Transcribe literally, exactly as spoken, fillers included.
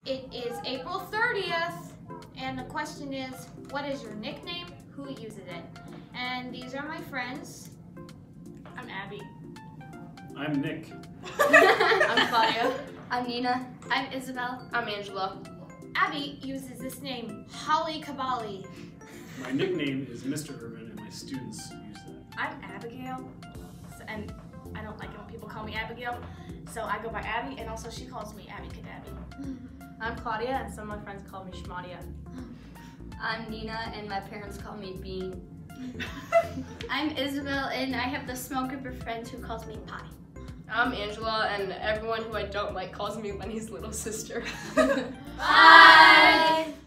It is April thirtieth, and the question is, what is your nickname? Who uses it? And these are my friends. I'm Abby. I'm Nick. I'm Claudia. I'm Nina. I'm Isabel. I'm Angela. Abby uses this name, Holly Kabali. My nickname is Mister Urvan, and my students use that. I'm Abigail, so, and I don't like it when people call me Abigail, so I go by Abby, and also she calls me Abby Kadabi. I'm Claudia, and some of my friends call me Shmadia. I'm Nina, and my parents call me Bean. I'm Isabel, and I have the small group of friends who calls me Pie. I'm Angela, and everyone who I don't like calls me Lenny's little sister. Bye!